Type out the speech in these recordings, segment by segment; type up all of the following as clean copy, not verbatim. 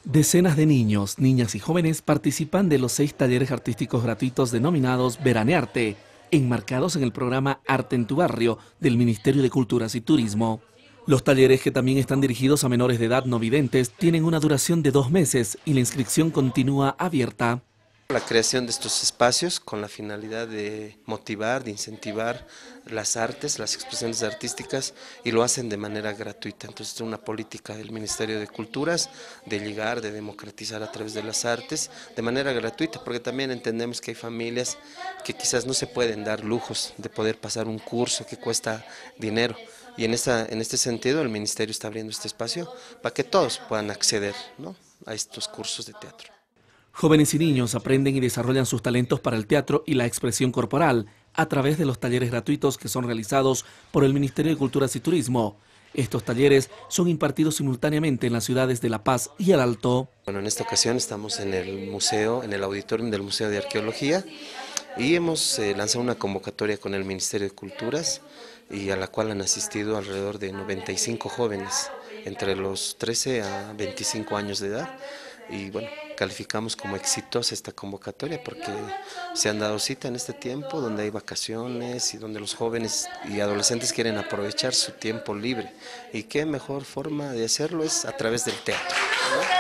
Decenas de niños, niñas y jóvenes participan de los 6 talleres artísticos gratuitos denominados Veranearte, enmarcados en el programa Arte en tu Barrio del Ministerio de Culturas y Turismo. Los talleres, que también están dirigidos a menores de edad no videntes, tienen una duración de 2 meses y la inscripción continúa abierta. La creación de estos espacios con la finalidad de motivar, de incentivar las artes, las expresiones artísticas, y lo hacen de manera gratuita. Entonces es una política del Ministerio de Culturas de llegar, de democratizar a través de las artes de manera gratuita, porque también entendemos que hay familias que quizás no se pueden dar lujos de poder pasar un curso que cuesta dinero. Y en este sentido el Ministerio está abriendo este espacio para que todos puedan acceder, ¿no?, a estos cursos de teatro. Jóvenes y niños aprenden y desarrollan sus talentos para el teatro y la expresión corporal a través de los talleres gratuitos que son realizados por el Ministerio de Culturas y Turismo. Estos talleres son impartidos simultáneamente en las ciudades de La Paz y El Alto. Bueno, en esta ocasión estamos en el museo, en el auditorium del Museo de Arqueología, y hemos lanzado una convocatoria con el Ministerio de Culturas, y a la cual han asistido alrededor de 95 jóvenes entre los 13 a 25 años de edad. Y bueno, calificamos como exitosa esta convocatoria porque se han dado cita en este tiempo donde hay vacaciones y donde los jóvenes y adolescentes quieren aprovechar su tiempo libre. Y qué mejor forma de hacerlo es a través del teatro, ¿no?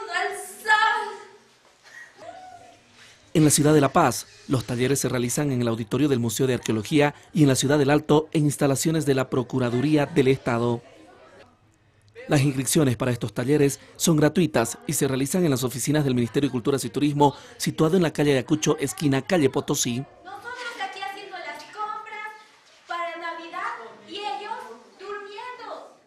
En la ciudad de La Paz, los talleres se realizan en el auditorio del Museo de Arqueología y en la ciudad del Alto en instalaciones de la Procuraduría del Estado. Las inscripciones para estos talleres son gratuitas y se realizan en las oficinas del Ministerio de Culturas y Turismo, situado en la calle Ayacucho, esquina calle Potosí. Nosotros aquí haciendo las compras para Navidad y ellos durmiendo.